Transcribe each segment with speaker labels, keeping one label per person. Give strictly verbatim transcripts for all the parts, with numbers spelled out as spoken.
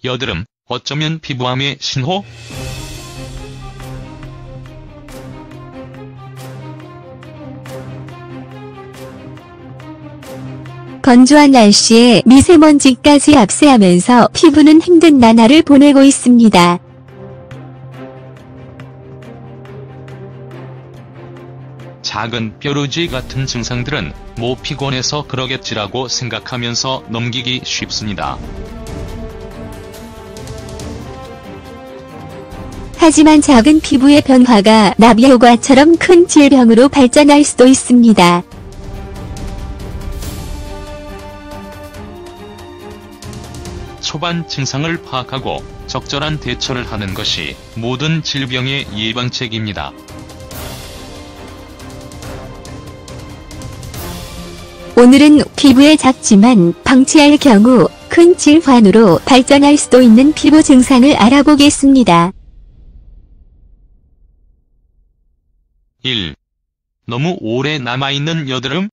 Speaker 1: 여드름, 어쩌면 피부암의 신호?
Speaker 2: 건조한 날씨에 미세먼지까지 압세하면서 피부는 힘든 나날을 보내고 있습니다.
Speaker 1: 작은 뾰루지 같은 증상들은 뭐 피곤해서 그러겠지라고 생각하면서 넘기기 쉽습니다.
Speaker 2: 하지만 작은 피부의 변화가 나비효과처럼 큰 질병으로 발전할 수도 있습니다.
Speaker 1: 초반 증상을 파악하고 적절한 대처를 하는 것이 모든 질병의 예방책입니다.
Speaker 2: 오늘은 피부에 작지만 방치할 경우 큰 질환으로 발전할 수도 있는 피부 증상을 알아보겠습니다.
Speaker 1: 일. 너무 오래 남아있는 여드름?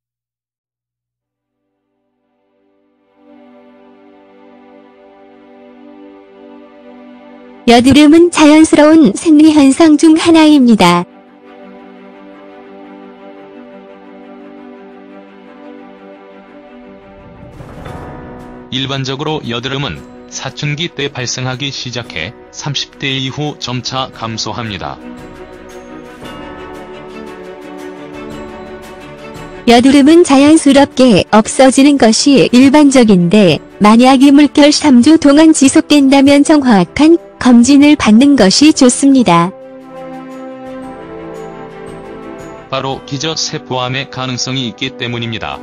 Speaker 2: 여드름은 자연스러운 생리현상 중 하나입니다.
Speaker 1: 일반적으로 여드름은 사춘기 때 발생하기 시작해 삼십 대 이후 점차 감소합니다.
Speaker 2: 여드름은 자연스럽게 없어지는 것이 일반적인데 만약 이 물결 삼 주 동안 지속된다면 정확한 검진을 받는 것이 좋습니다.
Speaker 1: 바로 기저세포암의 가능성이 있기 때문입니다.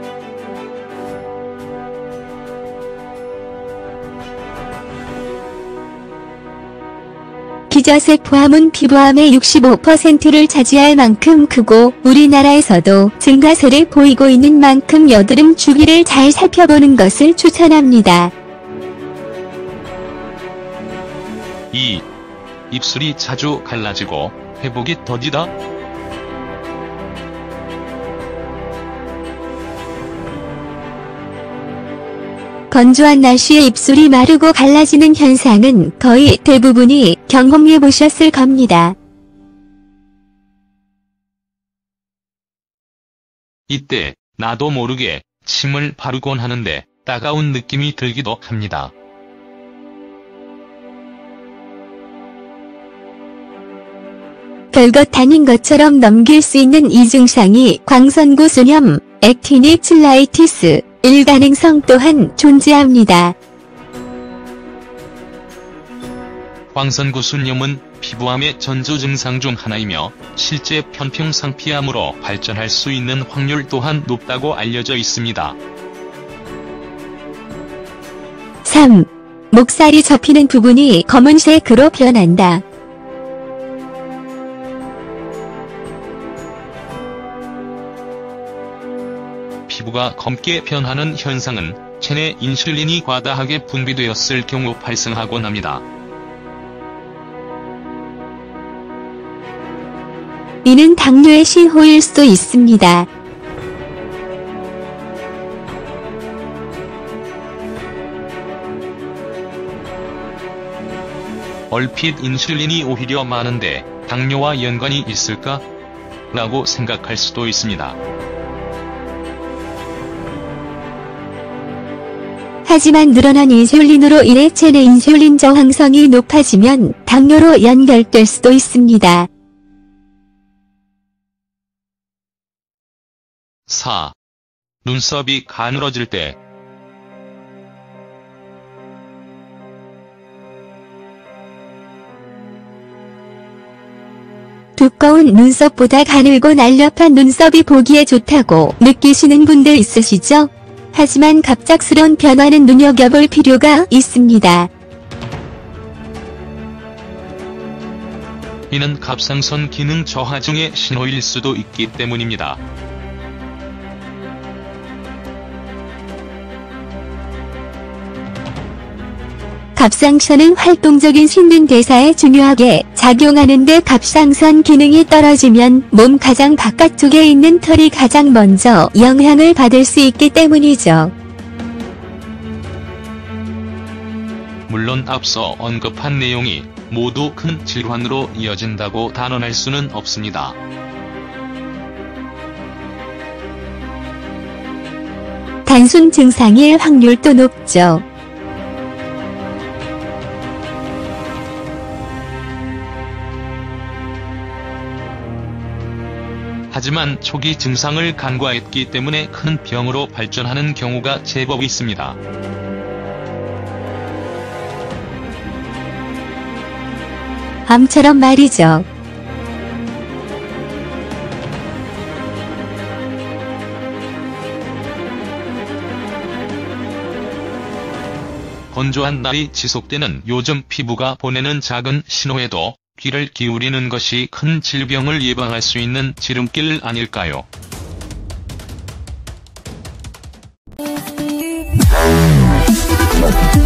Speaker 2: 기저세포암은 피부암의 육십오 퍼센트를 차지할 만큼 크고 우리나라에서도 증가세를 보이고 있는 만큼 여드름 주기를 잘 살펴보는 것을 추천합니다.
Speaker 1: 이. 입술이 자주 갈라지고 회복이 더디다?
Speaker 2: 건조한 날씨에 입술이 마르고 갈라지는 현상은 거의 대부분이 경험해보셨을 겁니다.
Speaker 1: 이때 나도 모르게 침을 바르곤 하는데 따가운 느낌이 들기도 합니다.
Speaker 2: 별것 아닌 것처럼 넘길 수 있는 이 증상이 광선구 수염, 액티닉 칠라이티스, 일 가능성 또한 존재합니다.
Speaker 1: 광선구 수염은 피부암의 전조 증상 중 하나이며 실제 편평상 피암으로 발전할 수 있는 확률 또한 높다고 알려져 있습니다.
Speaker 2: 삼. 목살이 접히는 부분이 검은색으로 변한다.
Speaker 1: 피부가 검게 변하는 현상은 체내 인슐린이 과다하게 분비되었을 경우 발생하곤 합니다.
Speaker 2: 이는 당뇨의 신호일 수도 있습니다.
Speaker 1: 얼핏 인슐린이 오히려 많은데 당뇨와 연관이 있을까? 라고 생각할 수도 있습니다.
Speaker 2: 하지만 늘어난 인슐린으로 인해 체내 인슐린 저항성이 높아지면 당뇨로 연결될 수도 있습니다.
Speaker 1: 사. 눈썹이 가늘어질 때.
Speaker 2: 두꺼운 눈썹보다 가늘고 날렵한 눈썹이 보기에 좋다고 느끼시는 분들 있으시죠? 하지만 갑작스러운 변화는 눈여겨볼 필요가 있습니다.
Speaker 1: 이는 갑상선 기능 저하 중의 신호일 수도 있기 때문입니다.
Speaker 2: 갑상선은 활동적인 신진대사에 중요하게 작용하는데 갑상선 기능이 떨어지면 몸 가장 바깥쪽에 있는 털이 가장 먼저 영향을 받을 수 있기 때문이죠.
Speaker 1: 물론 앞서 언급한 내용이 모두 큰 질환으로 이어진다고 단언할 수는 없습니다.
Speaker 2: 단순 증상일 확률도 높죠.
Speaker 1: 하지만 초기 증상을 간과했기 때문에 큰 병으로 발전하는 경우가 제법 있습니다.
Speaker 2: 암처럼 말이죠.
Speaker 1: 건조한 날이 지속되는 요즘 피부가 보내는 작은 신호에도 귀를 기울이는 것이 큰 질병을 예방할 수 있는 지름길 아닐까요?
Speaker 3: We'll be right back.